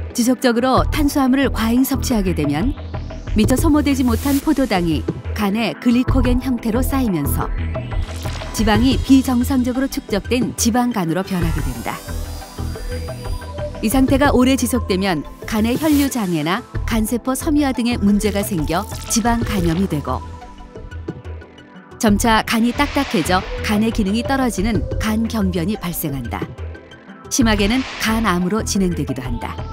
지속적으로 탄수화물을 과잉 섭취하게 되면 미처 소모되지 못한 포도당이 간에 글리코겐 형태로 쌓이면서 지방이 비정상적으로 축적된 지방간으로 변하게 된다. 이 상태가 오래 지속되면 간의 혈류 장애나 간세포 섬유화 등의 문제가 생겨 지방 간염이 되고 점차 간이 딱딱해져 간의 기능이 떨어지는 간경변이 발생한다. 심하게는 간암으로 진행되기도 한다.